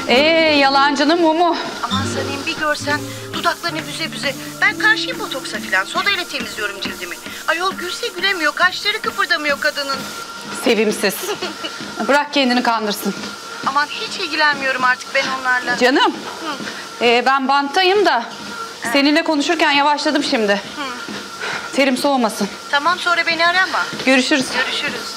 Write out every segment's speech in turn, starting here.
Yalancının mumu. Aman Sanem, bir görsen dudaklarını büze büze. Ben karşıyım botoksa filan. Sodayla temizliyorum cildimi. Ayol gülse gülemiyor. Kaşları kıpırdamıyor kadının. Sevimsiz. Bırak kendini kandırsın. Aman hiç ilgilenmiyorum artık ben onlarla. Canım. Ben banttayım da seninle konuşurken yavaşladım şimdi. Terim soğumasın. Tamam, sonra beni arama. Görüşürüz. Görüşürüz.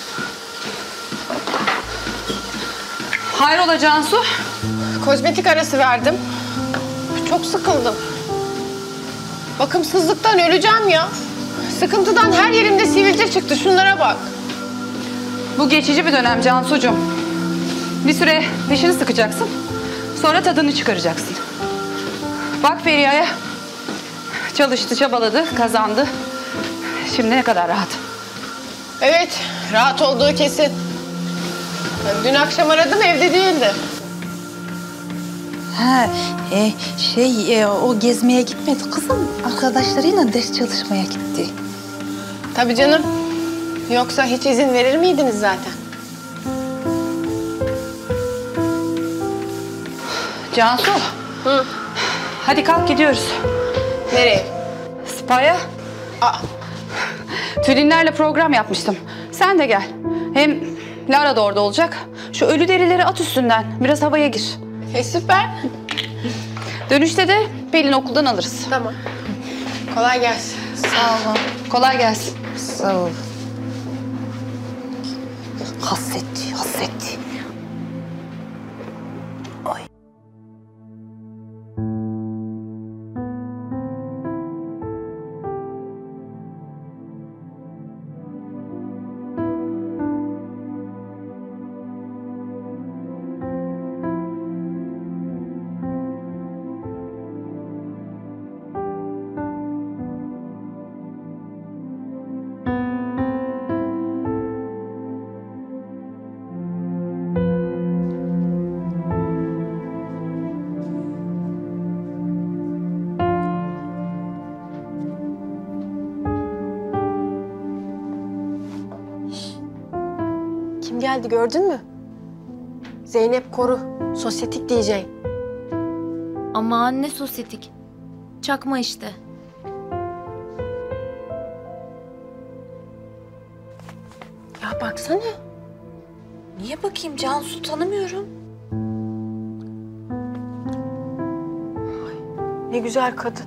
Hayrola Cansu? Kozmetik arası verdim. Çok sıkıldım. Bakımsızlıktan öleceğim ya. Sıkıntıdan her yerimde sivilce çıktı. Şunlara bak. Bu geçici bir dönem Cansucuğum. Bir süre dişini sıkacaksın. Sonra tadını çıkaracaksın. Bak Feriha'ya. Çalıştı, çabaladı, kazandı. Şimdi ne kadar rahat. Evet, rahat olduğu kesin. Dün akşam aradım, evde değildi. O gezmeye gitmedi kızım. Arkadaşlarıyla ders çalışmaya gitti. Tabii canım. Yoksa hiç izin verir miydiniz zaten? Cansu. Hı. Hadi kalk gidiyoruz. Nereye? Spa'ya. Aa. Tülinlerle program yapmıştım. Sen de gel. Hem Lara da orada olacak. Şu ölü derileri at üstünden. Biraz havaya gir. Süper. Dönüşte de Pelin okuldan alırız. Tamam. Kolay gelsin. Sağ olun. Kolay gelsin. Sağ ol. Hassetti, hassetti. Ay. Kim geldi gördün mü? Zeynep Koru, sosyetik DJ. Aman ne sosyetik. Çakma işte. Ya baksana. Niye bakayım Cansu, tanımıyorum. Ne güzel kadın.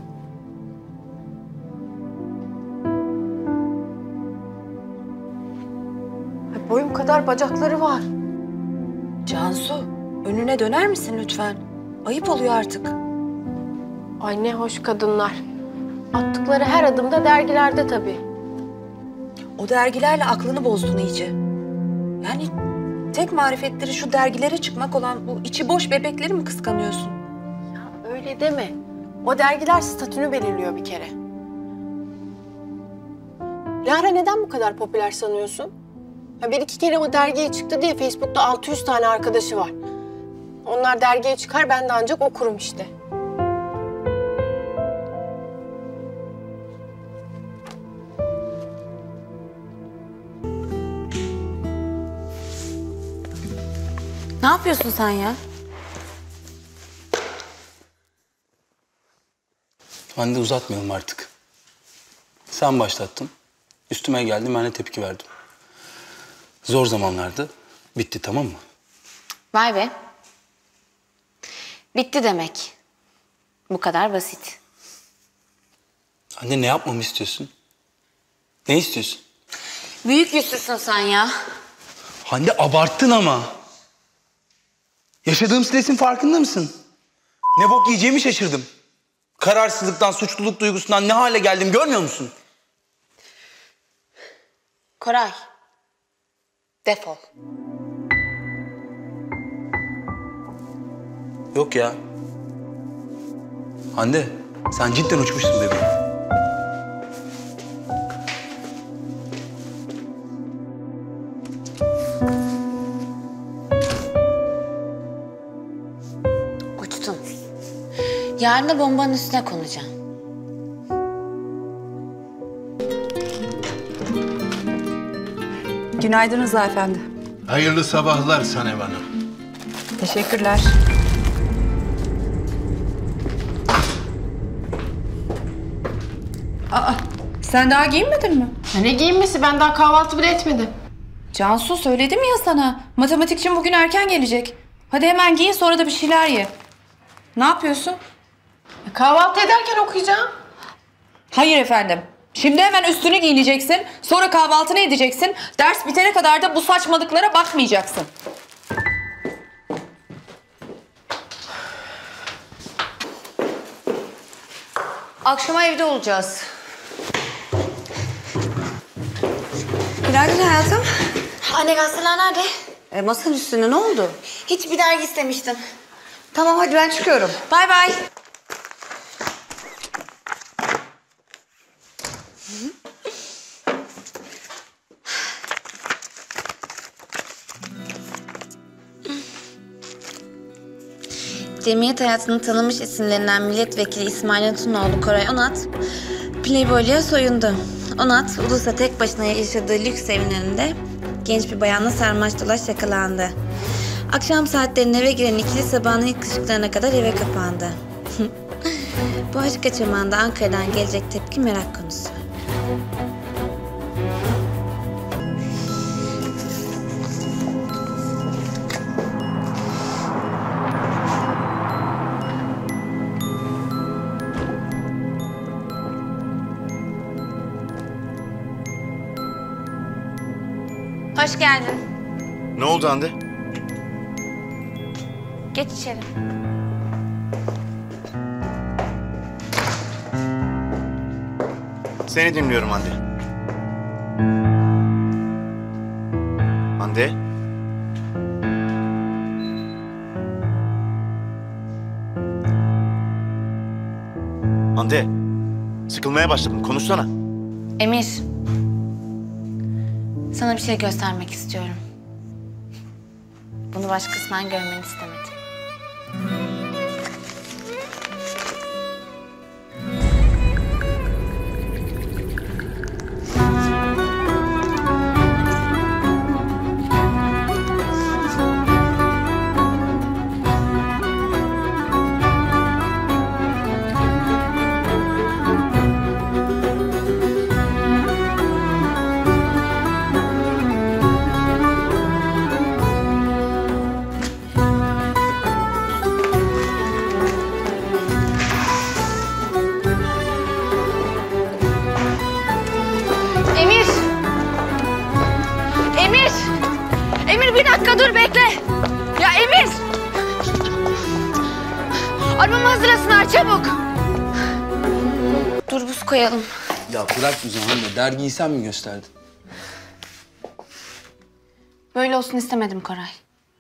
Ay, boyum kadar bacakları var. Cansu, önüne döner misin lütfen? Ayıp oluyor artık. Ay ne hoş kadınlar. Attıkları her adımda dergilerde tabii. O dergilerle aklını bozdun iyice. Yani tek marifetleri şu dergilere çıkmak olan bu içi boş bebekleri mi kıskanıyorsun? Ya öyle deme. O dergiler statünü belirliyor bir kere. Lara neden bu kadar popüler sanıyorsun? Ya bir iki kere o dergiye çıktı diye Facebook'ta 600 tane arkadaşı var. Onlar dergiye çıkar, ben de ancak okurum işte. Ne yapıyorsun sen ya? Hande, uzatmayalım artık. Sen başlattın. Üstüme geldi, ben de tepki verdim. Zor zamanlardı. Bitti, tamam mı? Vay be. Bitti demek. Bu kadar basit. Anne, ne yapmamı istiyorsun? Ne istiyorsun? Büyük yüzsüzsün sen ya. Hande, abarttın ama. Yaşadığım stresin farkında mısın? Ne bok yiyeceğimi şaşırdım. Kararsızlıktan, suçluluk duygusundan ne hale geldim görmüyor musun? Koray. Defol. Yok ya. Hande, sen cidden uçmuşsun bebeğim. Uçtun. Yarın da bombanın üstüne konacağım. Günaydın Rıza Efendi. Hayırlı sabahlar Sanem Hanım. Teşekkürler. Sen daha giyinmedin mi? Ya ne giyinmesi? Ben daha kahvaltı bile etmedim. Cansu söyledim ya sana. Matematikçim bugün erken gelecek. Hadi hemen giyin sonra da bir şeyler ye. Ne yapıyorsun? Kahvaltı ederken okuyacağım. Hayır efendim. Şimdi hemen üstünü giyineceksin. Sonra kahvaltını edeceksin. Ders bitene kadar da bu saçmalıklara bakmayacaksın. Akşama evde olacağız. Günaydın hayatım. Anne gazeteler nerede? Masanın üstünde ne oldu? Hiçbir dergi istemiştim. Tamam hadi ben çıkıyorum. Bay bay. Cemiyet hayatının tanınmış isimlerinden milletvekili İsmail Atunoğlu Koray Onat, Playboy'luya soyundu. Onat, Ulus'a tek başına yaşadığı lüks evin önünde genç bir bayanla sarmaş dolaş yakalandı. Akşam saatlerinde eve giren ikili sabahın ilk ışıklarına kadar eve kapandı. Bu aşk kaçırmağında Ankara'dan gelecek tepki merak konusu. Hoş geldin. Ne oldu Hande? Geç içeri. Seni dinliyorum Hande. Hande? Hande, sıkılmaya başladım. Konuşsana. Emir. Sana bir şey göstermek istiyorum. Bunu başkasından görmeni istemedim. Emir! Emir! Emir bir dakika dur bekle. Ya Emir! Arabamı hazırlasınlar çabuk. Dur buz koyalım. Ya bırak bu zaman da dergiyi sen mi gösterdin? Böyle olsun istemedim Koray.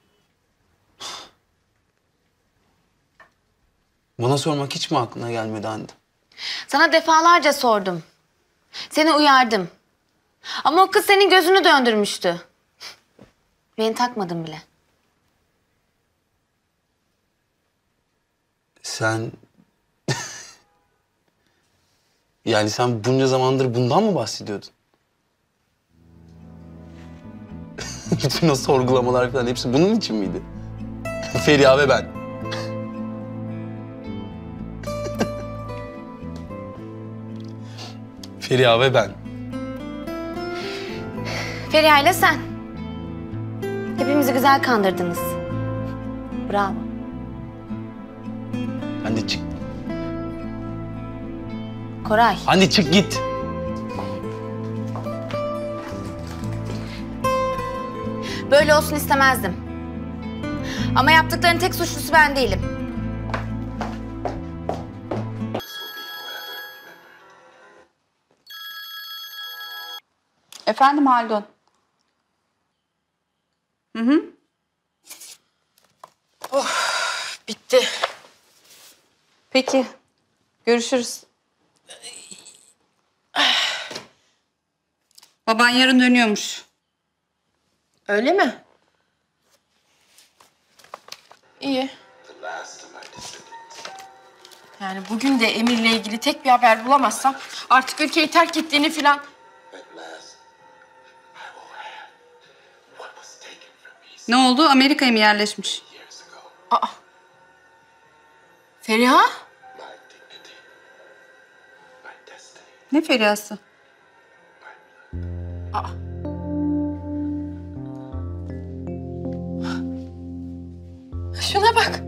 Bana sormak hiç mi aklına gelmedi Hande? Sana defalarca sordum. Seni uyardım. Ama o kız senin gözünü döndürmüştü. Beni takmadın bile. Sen... Yani sen bunca zamandır bundan mı bahsediyordun? Bütün o sorgulamalar falan hepsi bunun için miydi? Feriha ve ben. Feriha ve ben. Feriha ile sen. Hepimizi güzel kandırdınız. Bravo. Hande çık. Koray. Hande çık git. Böyle olsun istemezdim. Ama yaptıklarının tek suçlusu ben değilim. Efendim Haldun. Bitti. Peki. Görüşürüz. Baban yarın dönüyormuş. Öyle mi? İyi. Yani bugün de Emir'le ilgili tek bir haber bulamazsam artık ülkeyi terk ettiğini filan... Ne oldu? Amerika'ya mı yerleşmiş? Aa. Feriha? Ne Feriha'sı? Şuna bak.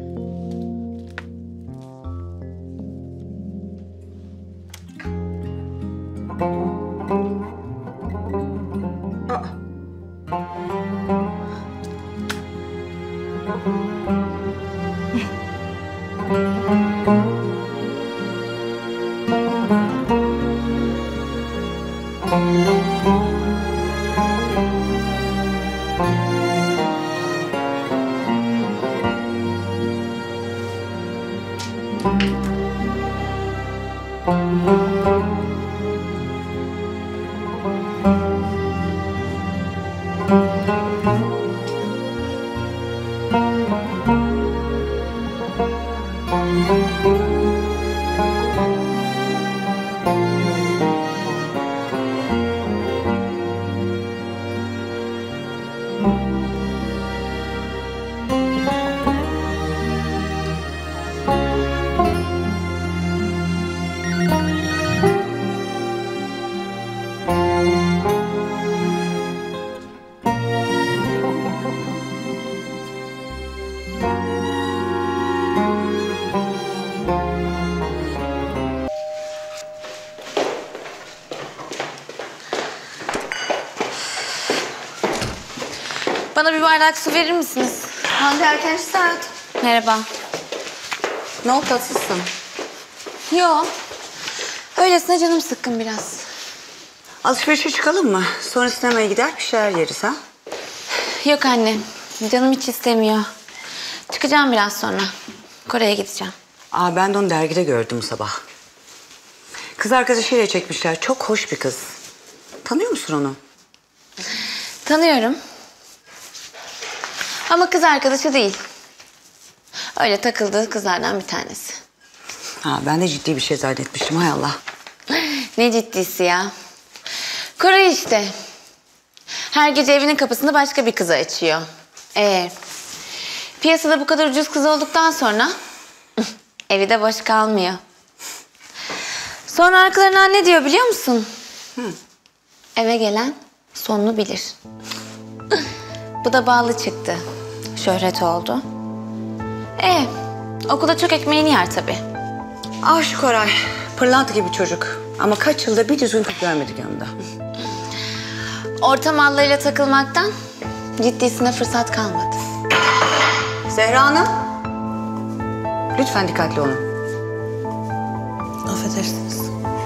Bana bir bardak su verir misiniz? Hande erkenci saat. Merhaba. Ne oldu, tatsızsın? Yo. Öylesine canım sıkkın biraz. Alışverişe çıkalım mı? Sonra sinemaya gider bir şeyler yeriz ha? Yok anne. Canım hiç istemiyor. Çıkacağım biraz sonra. Kore'ye gideceğim. Ben de onu dergide gördüm bu sabah. Kız arkadaşıyla çekmişler. Çok hoş bir kız. Tanıyor musun onu? Tanıyorum. Ama kız arkadaşı değil. Öyle takıldığı kızlardan bir tanesi. Ben de ciddi bir şey zannetmiştim. Hay Allah. Ne ciddisi ya. Kore işte. Her gece evinin kapısını başka bir kıza açıyor. Piyasada bu kadar ucuz kız olduktan sonra evi de boş kalmıyor. Sonra arkalarından ne diyor biliyor musun? Eve gelen sonunu bilir. Bu da bağlı çıktı. Şöhret oldu. Okulda çok ekmeğini yer tabii. Şu Koray. Pırlanta gibi çocuk. Ama kaç yılda bir düzgün kız görmedik yanında. Orta mallıyla takılmaktan ciddisine fırsat kalmadı. Zehra Hanım. Lütfen dikkatli olun. Affedersiniz.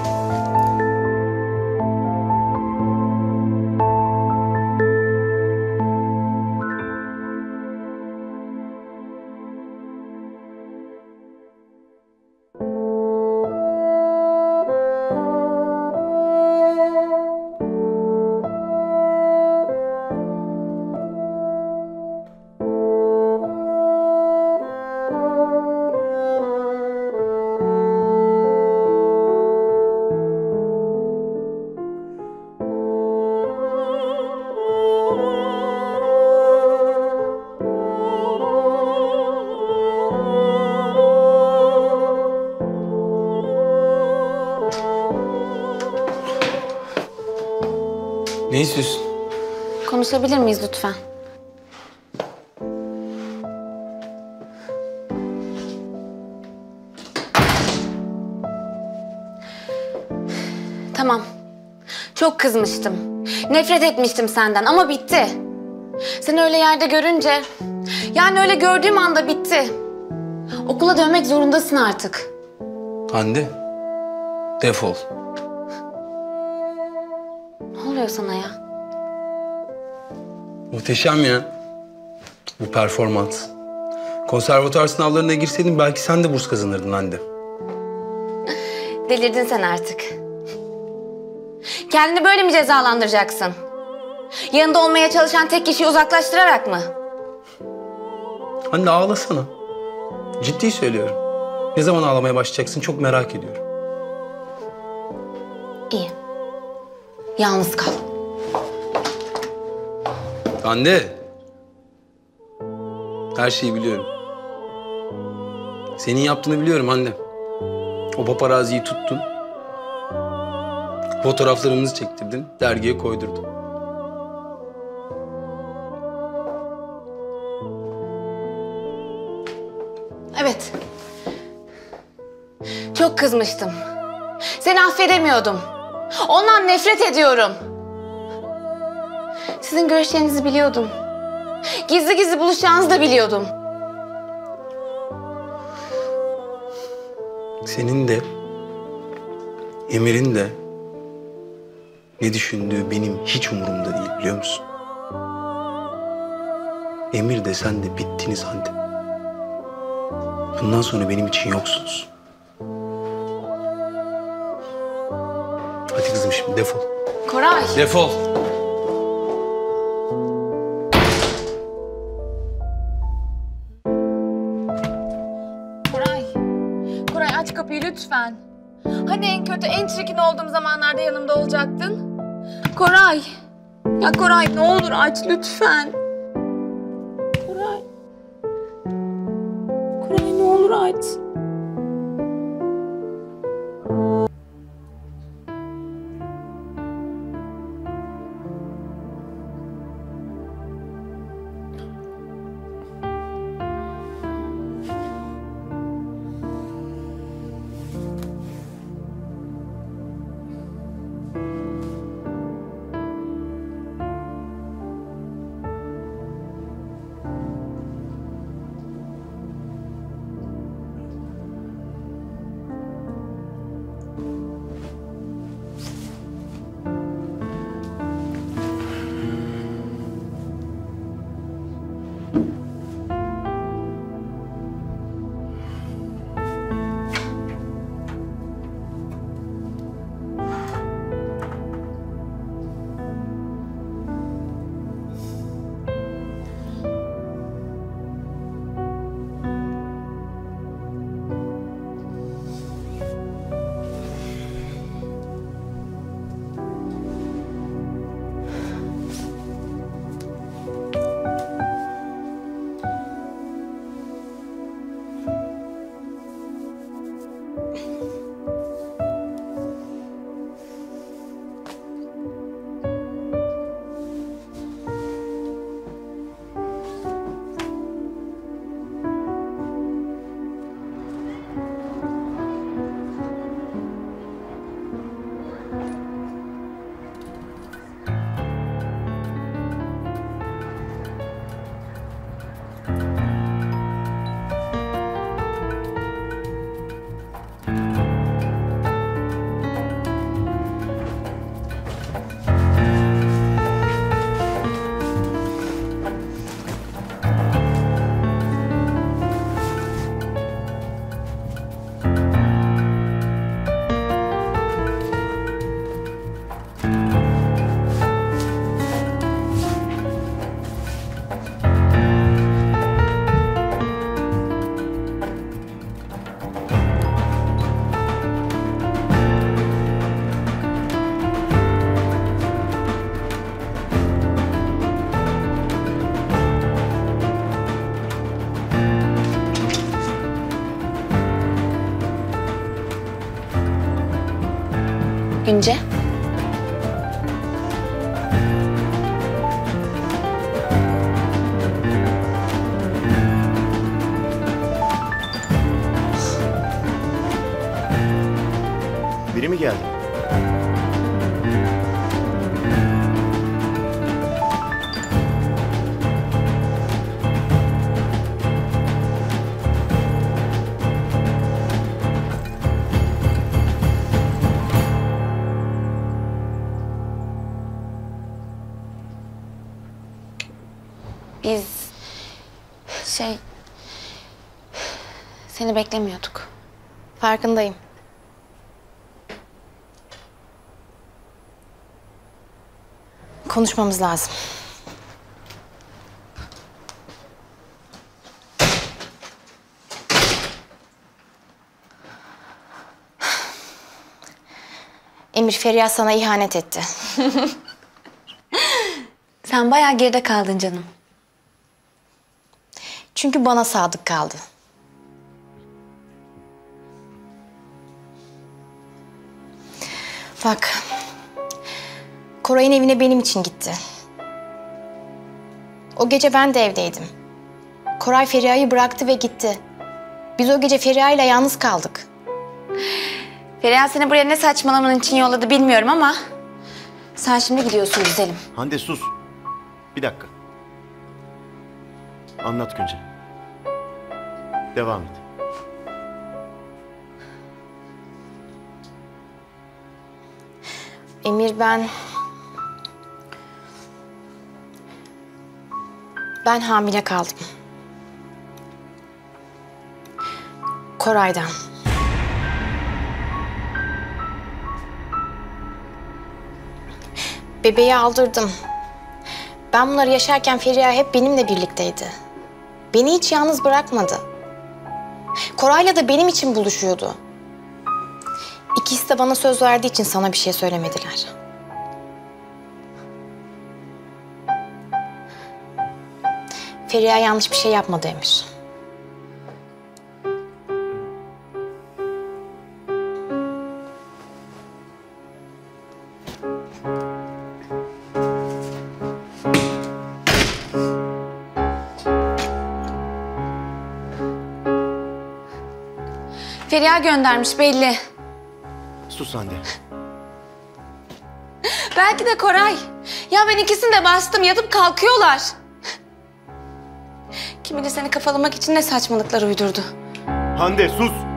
Ne istiyorsun? Konuşabilir miyiz lütfen? Tamam. Çok kızmıştım. Nefret etmiştim senden ama bitti. Seni öyle yerde görünce... Yani öyle gördüğüm anda bitti. Okula dönmek zorundasın artık. Hande, defol. Ne oluyor sana ya? Muhteşem ya. Bu performans. Konservatuar sınavlarına girseydin belki sen de burs kazanırdın Hande. Delirdin sen artık. Kendini böyle mi cezalandıracaksın? Yanında olmaya çalışan tek kişiyi uzaklaştırarak mı? Hande ağlasana. Ciddi söylüyorum. Ne zaman ağlamaya başlayacaksın çok merak ediyorum. İyi. Yalnız kal. Hande. Her şeyi biliyorum. Senin yaptığını biliyorum Hande. O paparaziyi tuttun. Fotoğraflarımızı çektirdin, dergiye koydurdun. Evet. Çok kızmıştım. Seni affedemiyordum. Ondan nefret ediyorum. Sizin görüşlerinizi biliyordum. Gizli gizli buluşacağınızı da biliyordum. Senin de, Emir'in de ne düşündüğü benim hiç umurumda değil, biliyor musun? Emir de sen de bittiniz Hande. Bundan sonra benim için yoksunuz. Hadi kızım şimdi defol. Koray. Defol. Koray. Koray aç kapıyı lütfen. Hani en kötü, en çirkin olduğum zamanlarda yanımda olacaktın? Koray. Ya Koray ne olur aç lütfen. Koray. Koray ne olur aç. Günce. Biri mi geldi? Biz seni beklemiyorduk. Farkındayım. Konuşmamız lazım. Emir, Feriha sana ihanet etti. Sen bayağı geride kaldın canım. Çünkü bana sadık kaldı. Bak, Koray'ın evine benim için gitti. O gece ben de evdeydim. Koray Feriha'yı bıraktı ve gitti. Biz o gece Feriha ile yalnız kaldık. Feriha seni buraya ne saçmalaman için yolladı bilmiyorum ama... ...sen şimdi gidiyorsun güzelim. Hande sus. Bir dakika. Anlat Günce. Devam et. Emir ben hamile kaldım. Koray'dan. Bebeği aldırdım. Ben bunları yaşarken Feriha hep benimle birlikteydi. Beni hiç yalnız bırakmadı. Koray'la da benim için buluşuyordu. İkisi de bana söz verdiği için sana bir şey söylemediler. Feriha yanlış bir şey yapmadı Emir. Feriha göndermiş belli. Sus Hande. Belki de Koray. Ya ben ikisini de bastım, yatıp kalkıyorlar. Kim bilir seni kafalamak için ne saçmalıklar uydurdu. Hande sus.